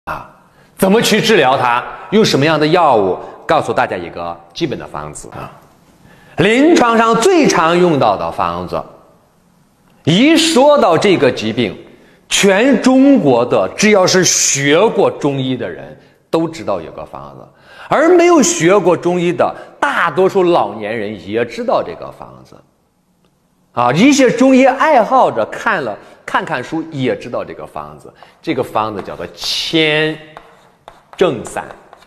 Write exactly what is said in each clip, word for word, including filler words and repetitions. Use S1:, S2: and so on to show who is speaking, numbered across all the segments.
S1: 啊，怎么去治疗它？用什么样的药物？告诉大家一个基本的方子啊。临床上最常用到的方子，一说到这个疾病，全中国的只要是学过中医的人都知道有个方子，而没有学过中医的大多数老年人也知道这个方子。啊，一些中医爱好者看了看看书也知道这个方子，这个方子叫做千正散。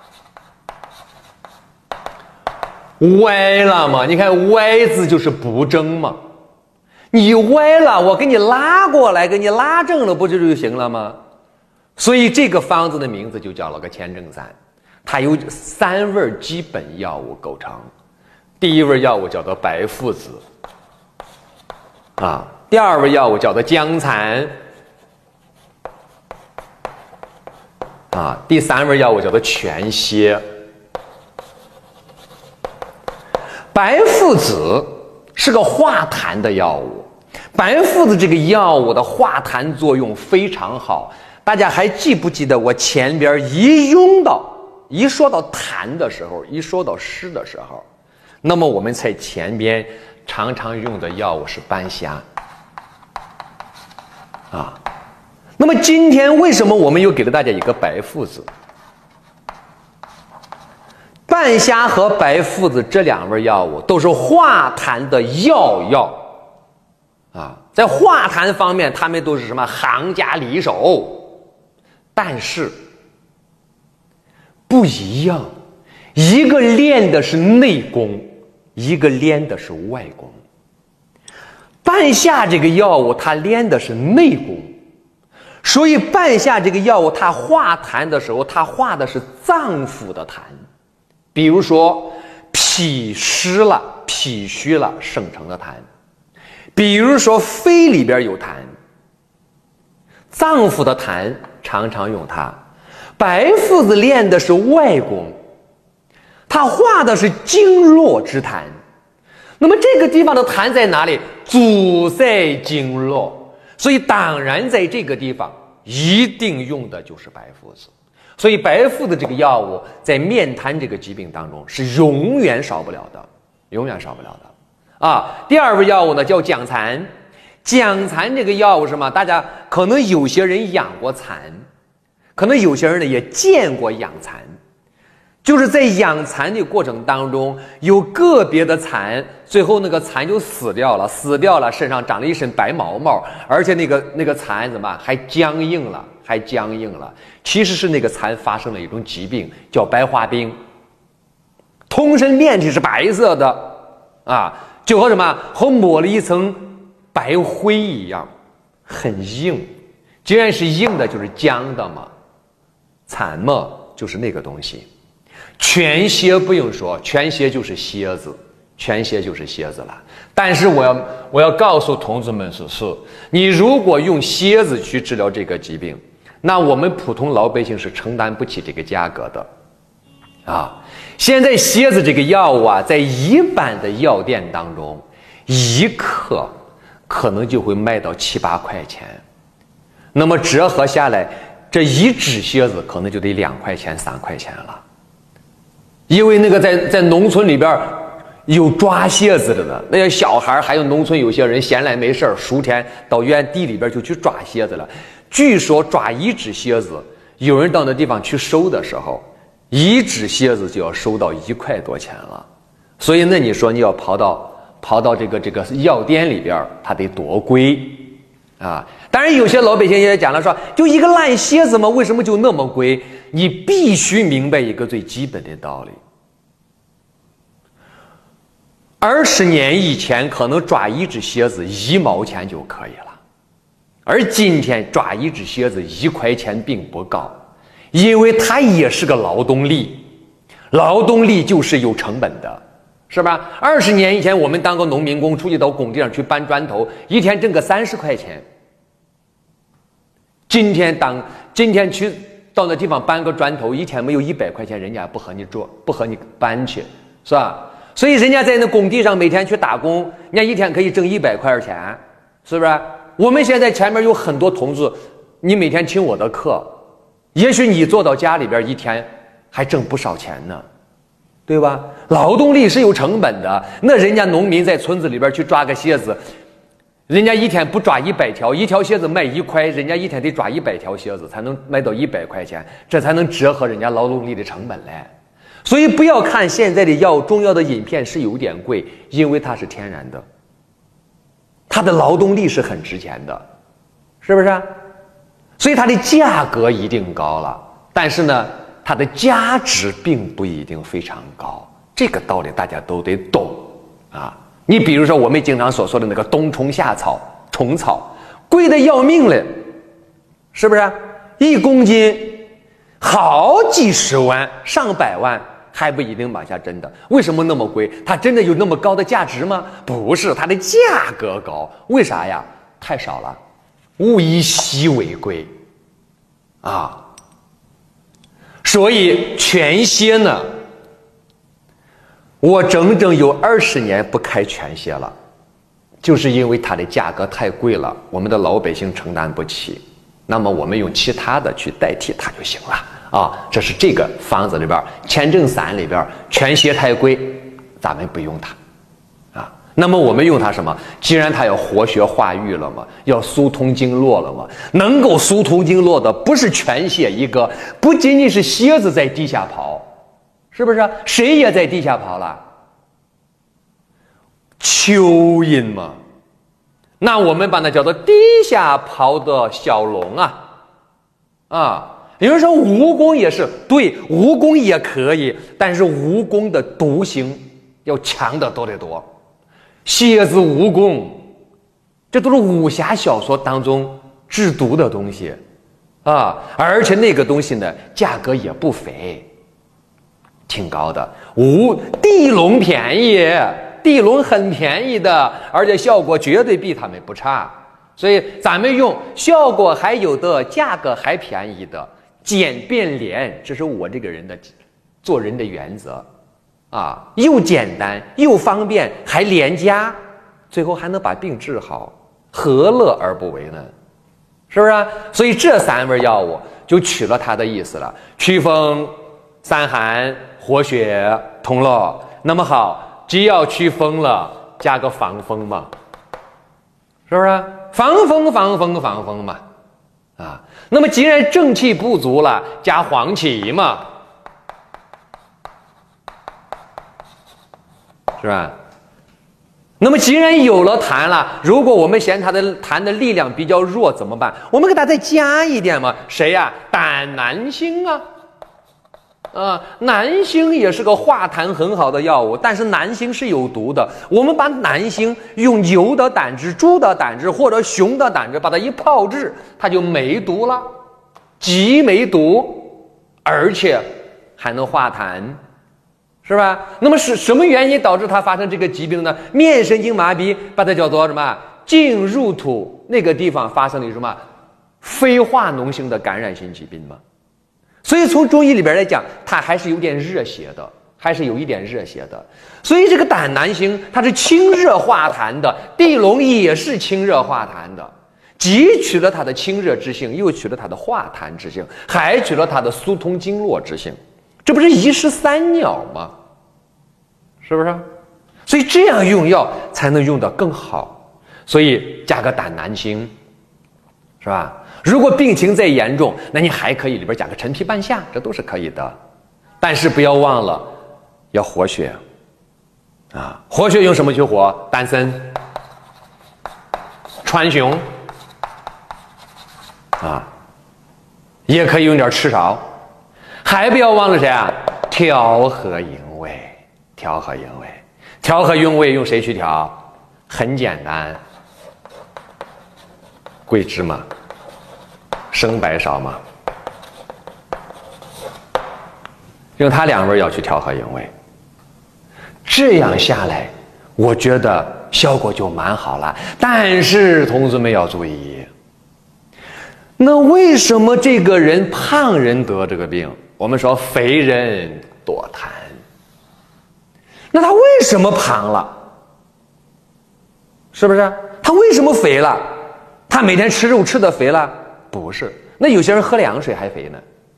S1: 歪了嘛？你看歪字就是不正嘛，你歪了，我给你拉过来，给你拉正了，不就就行了吗？所以这个方子的名字就叫了个千正散，它由三味基本药物构成。第一味药物叫做白附子啊，第二味药物叫做姜蚕啊，第三味药物叫做全蝎。白附子是个化痰的药物，白附子这个药物的化痰作用非常好。大家还记不记得我前边一用到一说到痰的时候，一说到湿的时候，那么我们在前边常常用的药物是半夏啊。那么今天为什么我们又给了大家一个白附子？半夏和白附子这两味药物都是化痰的要药啊，在化痰方面，它们都是什么行家里手，但是不一样，一个练的是内功，一个练的是外功。半夏这个药物它练的是内功，所以半夏这个药物它化痰的时候，它化的是脏腑的痰。比如说脾湿了、脾虚了生成的痰，比如说肺里边有痰，脏腑的痰常常用它。白附子练的是外功，它化的是经络之痰。那么这个地方的痰在哪里？阻塞经络，所以当然在这个地方一定用的就是白附子。所以白附子这个药物在面瘫这个疾病当中是永远少不了的，永远少不了的啊。第二味药物呢叫姜蚕，姜蚕这个药物是什么？大家可能有些人养过蚕，可能有些人呢也见过养蚕，就是在养蚕的过程当中，有个别的蚕最后那个蚕就死掉了，死掉了身上长了一身白毛毛，而且那个那个蚕怎么还僵硬了，还僵硬了。其实是那个蚕发生了一种疾病，叫白化病，通身面体是白色的啊，就和什么和抹了一层白灰一样，很硬。既然是硬的，就是僵的嘛，蚕嘛就是那个东西。全蝎不用说，全蝎就是蝎子，全蝎就是蝎子了。但是我要我要告诉同志们是是，你如果用蝎子去治疗这个疾病，那我们普通老百姓是承担不起这个价格的啊。现在蝎子这个药物啊，在一般的药店当中，一克可能就会卖到七八块钱，那么折合下来，这一只蝎子可能就得两块钱三块钱了。因为那个在在农村里边有抓蝎子的呢，那些小孩还有农村有些人闲来没事儿，暑天到原地里边就去抓蝎子了。据说抓一只蝎子，有人到那地方去收的时候，一只蝎子就要收到一块多钱了。所以那你说你要跑到跑到这个这个药店里边，它得多贵啊！当然有些老百姓也讲了说，就一个烂蝎子嘛，为什么就那么贵？你必须明白一个最基本的道理。二十年以前，可能抓一只蝎子一毛钱就可以了。而今天抓一只蝎子一块钱并不高，因为它也是个劳动力，劳动力就是有成本的，是吧？二十年以前，我们当个农民工，出去到工地上去搬砖头，一天挣个三十块钱。今天当今天去到那地方搬个砖头，一天没有一百块钱，人家不和你做，不和你搬去，是吧？所以人家在那工地上每天去打工，人家一天可以挣一百块钱，是不是？我们现在前面有很多同志，你每天听我的课， 也许你做到家里边一天还挣不少钱呢，对吧？劳动力是有成本的，那人家农民在村子里边去抓个蝎子，人家一天不抓一百条，一条蝎子卖一块，人家一天得抓一百条蝎子才能卖到一百块钱，这才能折合人家劳动力的成本嘞。所以不要看现在的药中药的饮片是有点贵，因为它是天然的，它的劳动力是很值钱的，是不是？所以它的价格一定高了，但是呢，它的价值并不一定非常高，这个道理大家都得懂啊。你比如说我们经常所说的那个冬虫夏草、虫草，贵得要命了，是不是？一公斤好几十万、上百万，还不一定往下真的。为什么那么贵？它真的有那么高的价值吗？不是，它的价格高。为啥呀？太少了，物以稀为贵啊。所以全蝎呢，我整整有二十年不开全蝎了，就是因为它的价格太贵了，我们的老百姓承担不起。那么我们用其他的去代替它就行了啊。这是这个方子里边千正散里边全蝎太贵，咱们不用它啊。那么我们用它什么？既然它要活血化瘀了嘛，要疏通经络了嘛，能够疏通经络的不是全蝎一个，不仅仅是蝎子在地下跑，是不是？谁也在地下跑了？蚯蚓嘛。那我们把它叫做地下跑的小龙啊，啊，有人说蜈蚣也是，对，蜈蚣也可以，但是蜈蚣的毒性要强得多得多。蝎子、蜈蚣，这都是武侠小说当中制毒的东西啊，而且那个东西呢，价格也不菲，挺高的。蜈地龙便宜。地龙很便宜的，而且效果绝对比他们不差，所以咱们用效果还有的、价格还便宜的，简便廉，这是我这个人的做人的原则啊，又简单又方便还廉价，最后还能把病治好，何乐而不为呢？是不是？所以这三味药物就取了它的意思了，祛风散寒、活血通络。那么好，既要祛风了，加个防风嘛，是不是？防风防风防风嘛，啊，那么既然正气不足了，加黄芪嘛，是吧？那么既然有了痰了，如果我们嫌它的痰的力量比较弱怎么办？我们给它再加一点嘛，谁呀？胆南星啊。啊，南星也是个化痰很好的药物，但是南星是有毒的。我们把南星用牛的胆汁、猪的胆汁或者熊的胆汁，把它一泡制，它就没毒了，既没毒，而且还能化痰，是吧？那么是什么原因导致它发生这个疾病呢？面神经麻痹，把它叫做什么？进入土那个地方发生的什么非化脓性的感染性疾病吗？所以从中医里边来讲，它还是有点热邪的，还是有一点热邪的。所以这个胆南星它是清热化痰的，地龙也是清热化痰的，既取了它的清热之性，又取了它的化痰之性，还取了它的疏通经络之性，这不是一石三鸟吗？是不是？所以这样用药才能用得更好。所以加个胆南星，是吧？如果病情再严重，那你还可以里边加个陈皮半夏，这都是可以的。但是不要忘了要活血啊！活血用什么去活？丹参、川芎啊，也可以用点赤芍。还不要忘了谁啊？调和营卫，调和营卫，调和营卫用谁去调？很简单，桂枝嘛。生白芍嘛，用它两味药去调和营卫，这样下来，我觉得效果就蛮好了。但是同志们要注意，那为什么这个人胖人得这个病？我们说肥人多痰，那他为什么胖了？是不是？他为什么肥了？他每天吃肉吃的肥了？不是，那有些人喝凉水还肥呢，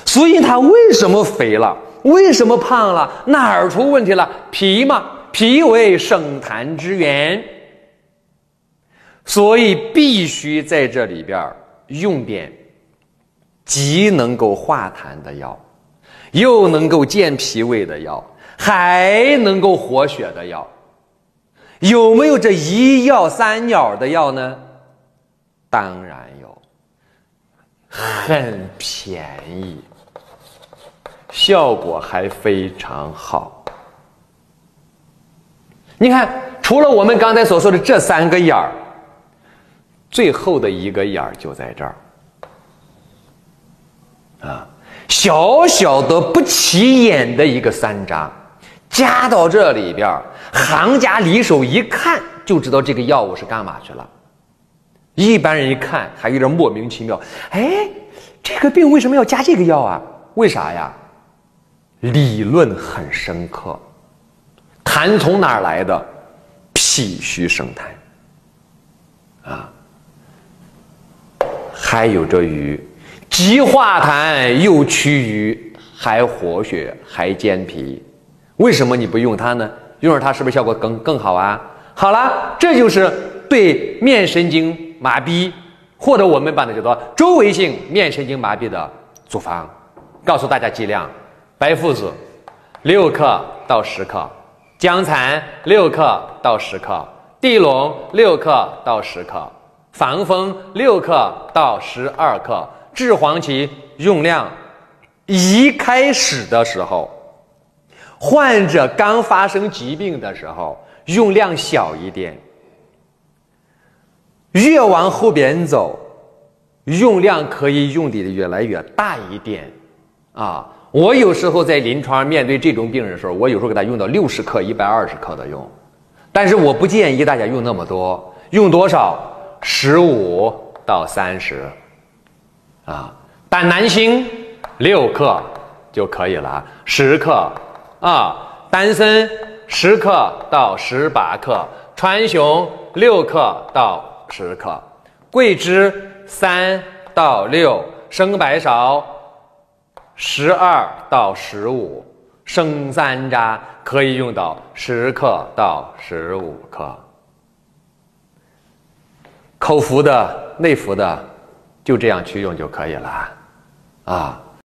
S1: 所以他为什么肥了？为什么胖了？哪儿出问题了？脾嘛，脾为生痰之源，所以必须在这里边用点既能够化痰的药，又能够健脾胃的药，还能够活血的药。有没有这一药三鸟的药呢？当然有，很便宜，效果还非常好。你看，除了我们刚才所说的这三个眼儿，最后的一个眼儿就在这儿啊，小小的不起眼的一个山楂，加到这里边，行家里手一看就知道这个药物是干嘛去了。一般人一看还有点莫名其妙，哎，这个病为什么要加这个药啊？为啥呀？理论很深刻。痰从哪儿来的？脾虚生痰啊。还有这鱼，既化痰又祛瘀，还活血，还健脾。为什么你不用它呢？用了它是不是效果更更好啊？好了，这就是对面神经麻痹，或者我们把它叫做周围性面神经麻痹的组方。告诉大家剂量：白附子六克到十克，姜蚕六克到十克，地龙六克到十克，防风六克到十二克。治黄芪用量，一开始的时候，患者刚发生疾病的时候用量小一点，越往后边走，用量可以用的越来越大一点啊。我有时候在临床面对这种病人的时候，我有时候给他用到六十克、一百二十克的用，但是我不建议大家用那么多，用多少？十五到三十啊。胆南星六克就可以了，十克啊。丹参十克到十八克，川芎六克到十克，桂枝三到六，生白芍十二到十五，生山楂可以用到十克到十五克。口服的、内服的，就这样去用就可以了，啊。